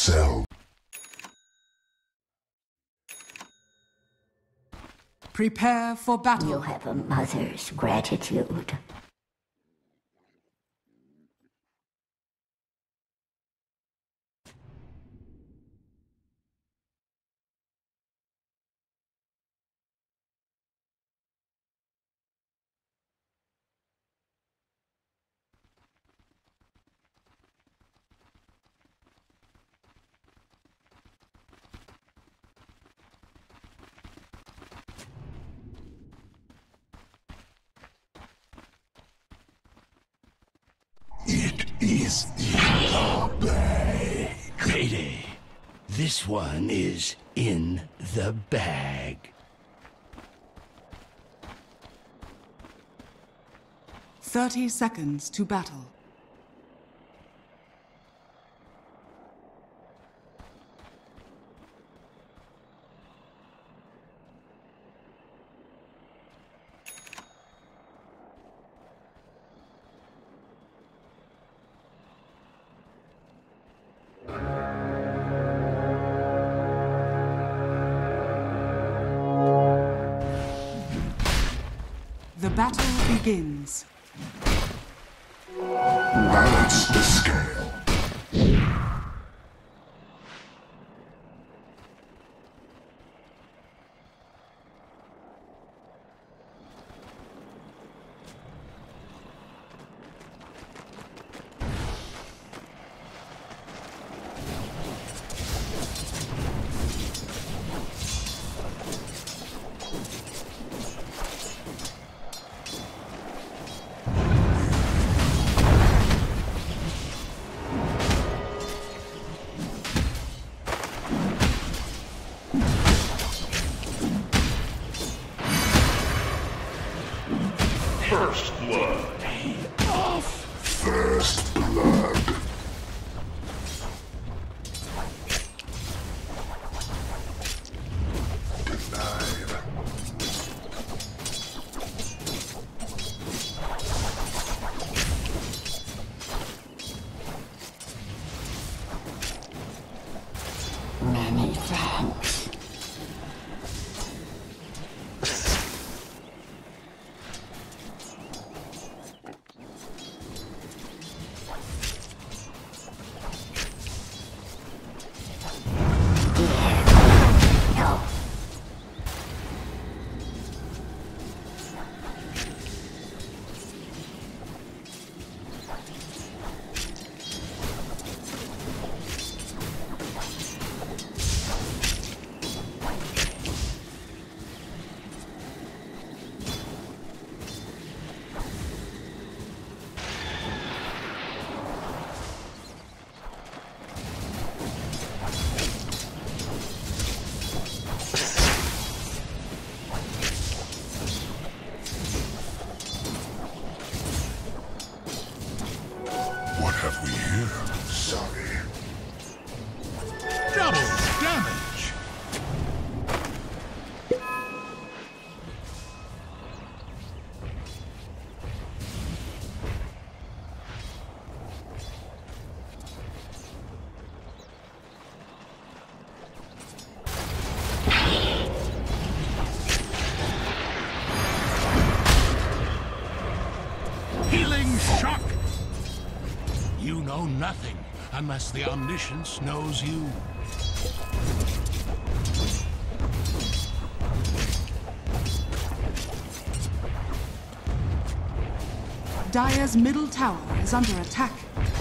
itself. Prepare for battle. You have a mother's gratitude. It is in the bag. Payday. This one is in the bag. 30 seconds to battle. The battle begins. Balance the scale. First blood. First blood. Denied. Many thanks. No. What have we here? Sorry. Double damage. Healing shock. You know nothing unless the omniscience knows you. Dire's middle tower is under attack.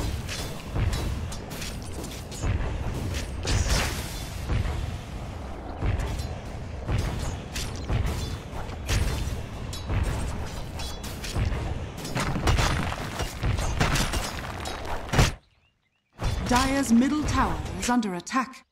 Dire's middle tower is under attack.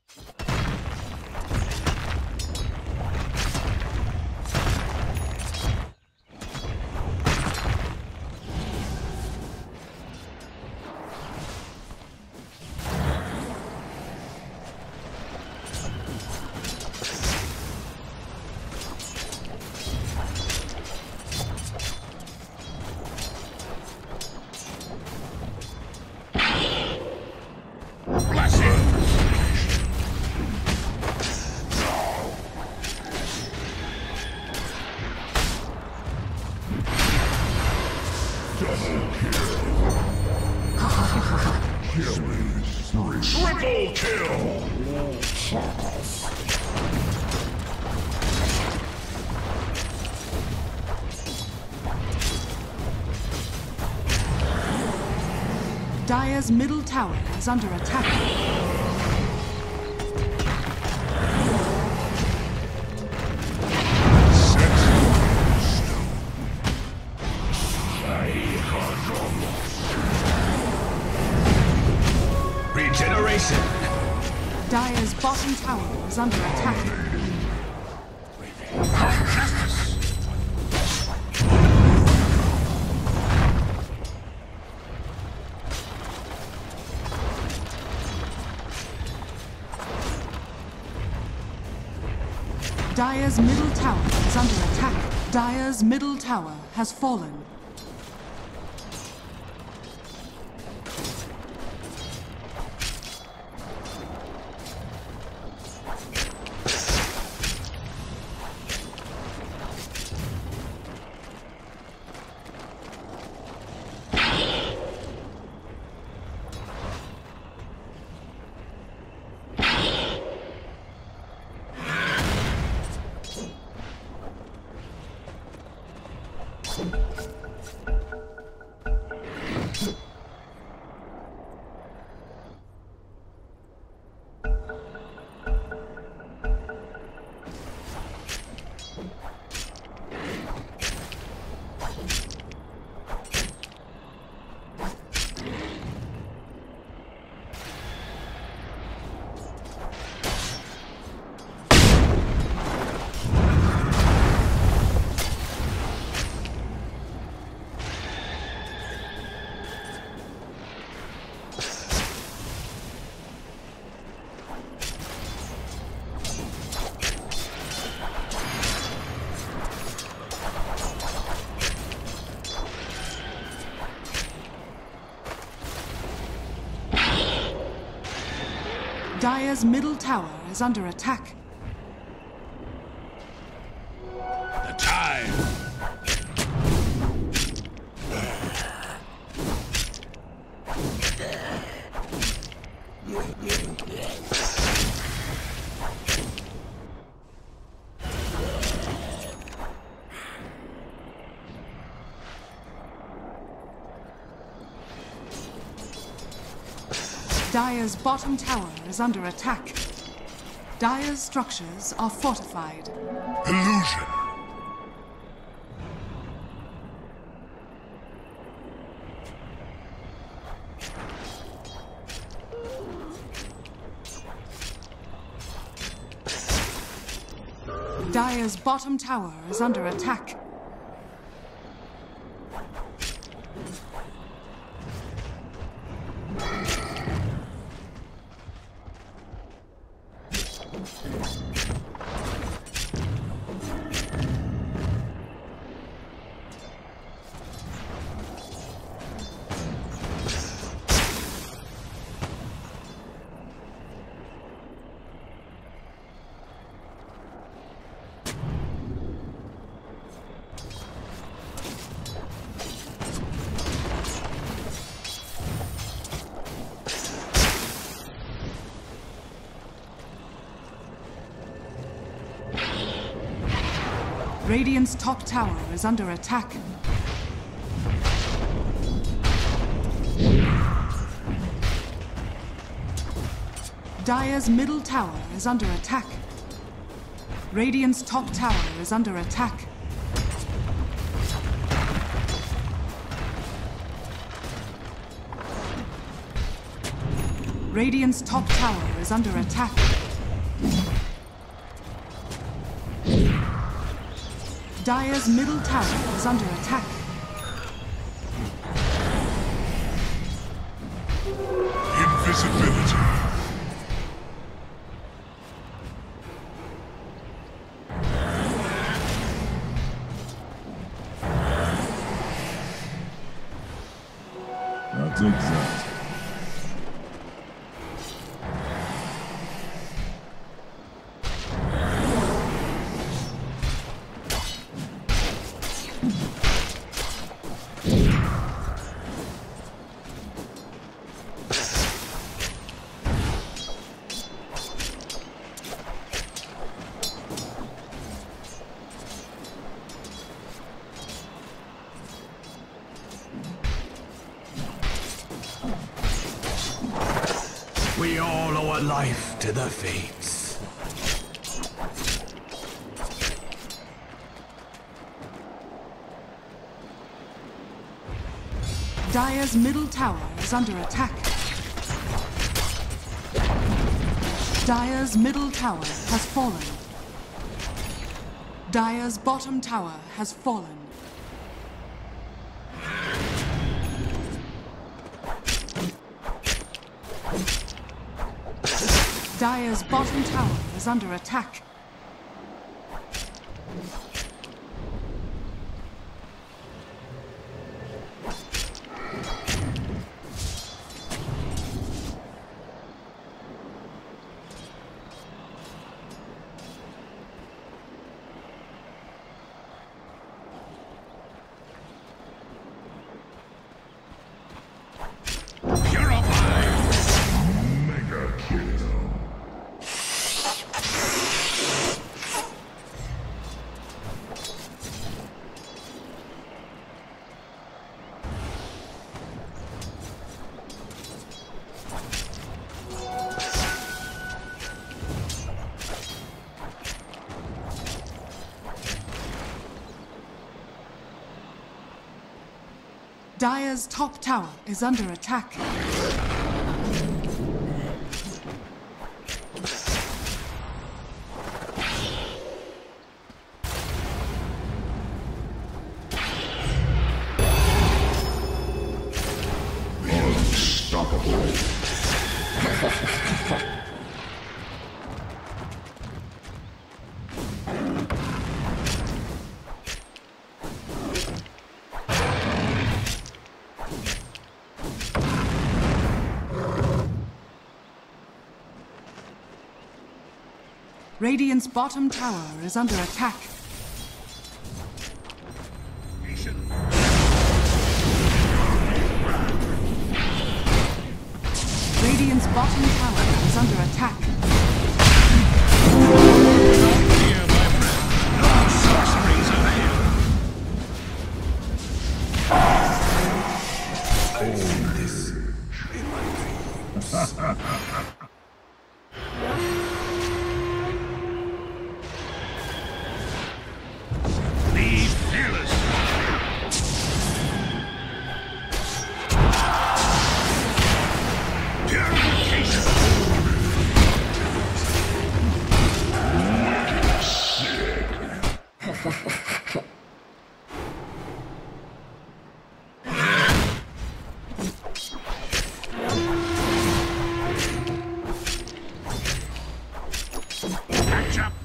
Blessings. Triple kill! Nature's. Dire's middle tower is under attack. Regeneration! Dire's bottom tower is under attack. Dire's middle tower is under attack. Dire's middle tower has fallen. Dire's middle tower is under attack. The time! Dire's bottom tower is under attack. Dire's structures are fortified. Illusion! Dire's bottom tower is under attack. Radiant's top tower is under attack. Dire's middle tower is under attack. Radiant's top tower is under attack. Radiant's top tower is under attack. Dire's middle tower is under attack. Invisibility. That's exact. We all owe a life to the fates. Dire's middle tower is under attack. Dire's middle tower has fallen. Dire's bottom tower has fallen. Dire's bottom tower is under attack. Dire's top tower is under attack. Unstoppable. Radiant's bottom tower is under attack. Radiant's bottom tower is under attack. Here, my friend. No sorceries avail. This in my dreams. Be fearless. Purification. Catch up.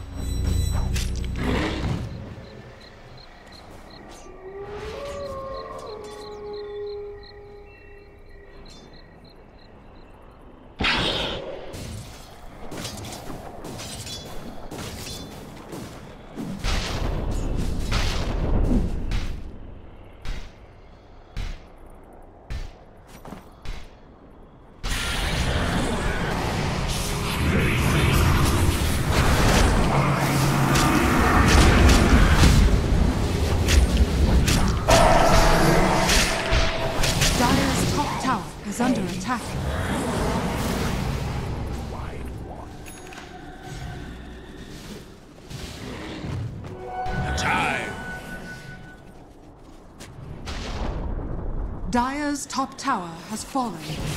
Dire's top tower is under attack. Time. Dire's top tower has fallen.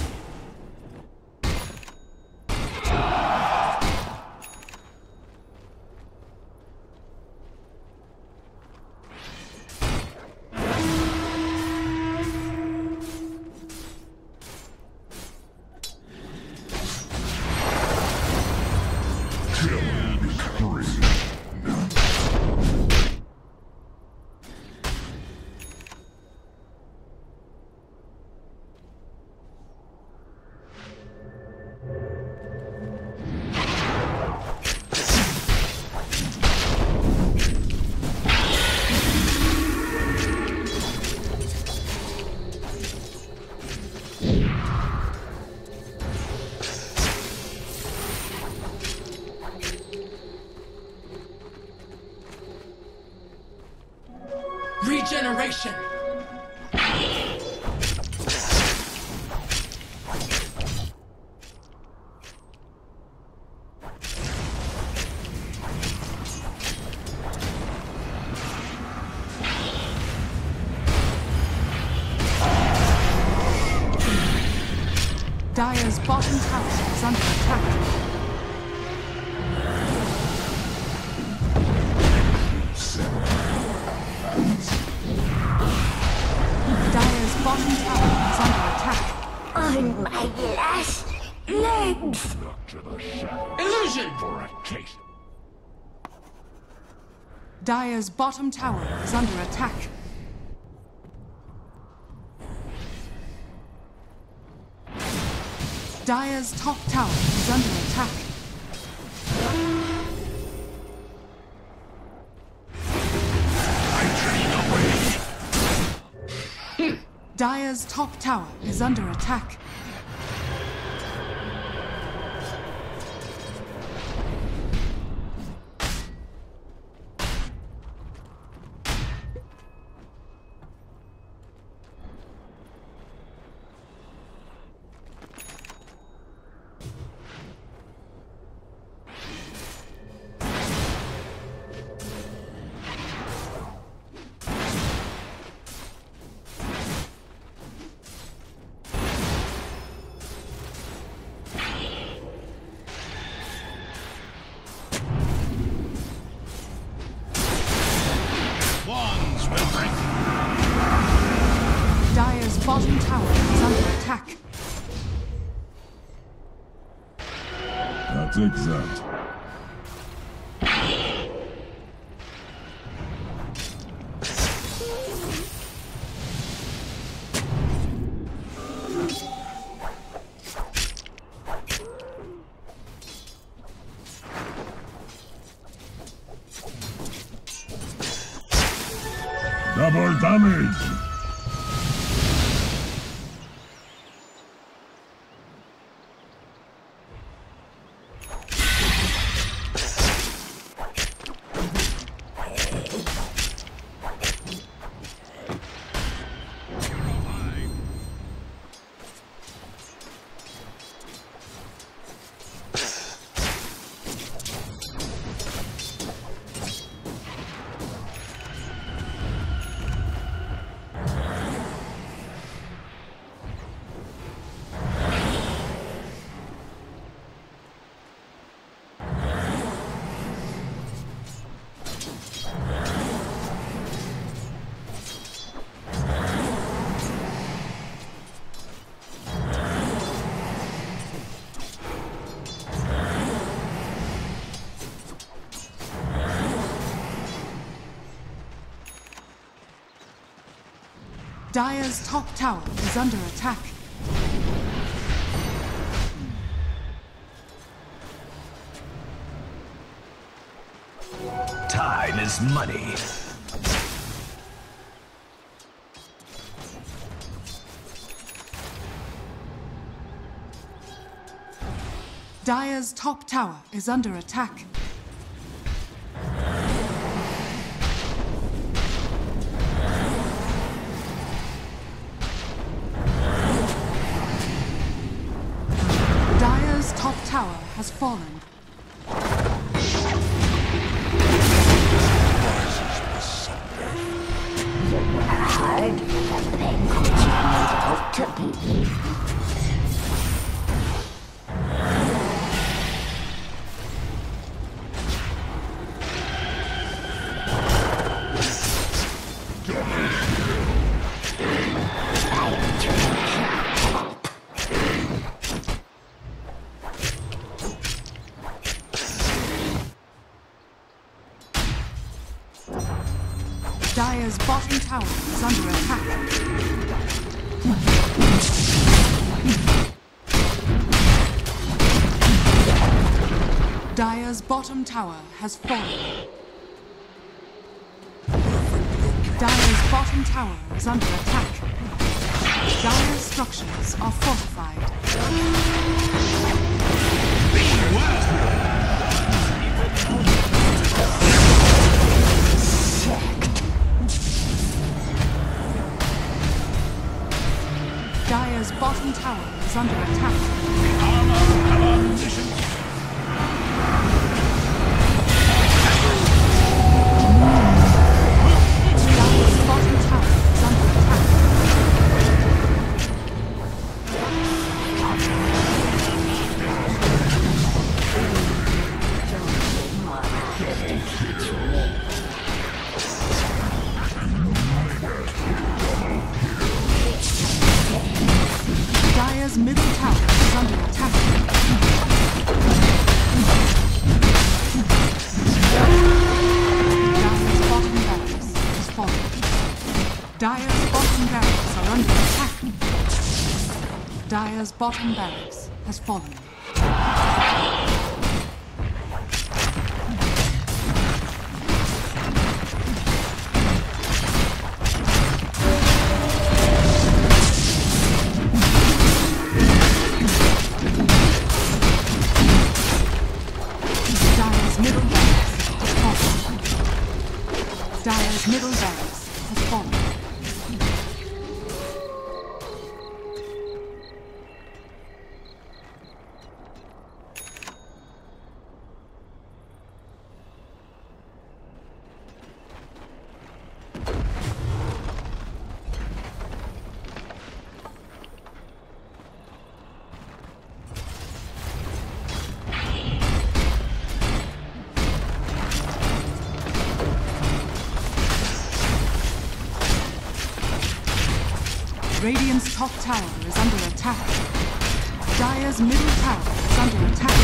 Regeneration! Dire's bottom tower is under attack. Dire's bottom tower is under attack. On my last legs. Look to the shadows. Illusion! For a taste. Dire's bottom tower is under attack. Dire's top tower is under attack. Dire's top tower is under attack. Wands will break. Dire's bottom tower is under attack. That's exempt. Double damage! Dire's top tower is under attack. Time is money. Dire's top tower is under attack. Dire's top tower has fallen. Hard the language made out to be. Dire's bottom tower is under attack. Dire's bottom tower has fallen. Dire's bottom tower is under attack. Dire's structures are fortified. Dire's bottom tower is under attack. Dire's bottom tower is under attack. Dire's bottom barracks has fallen. Dire's middle barracks has fallen. Dire's middle barracks has fallen. Radiant's top tower is under attack. Dire's middle tower is under attack.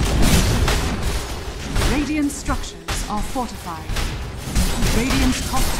Radiant structures are fortified. Radiant's top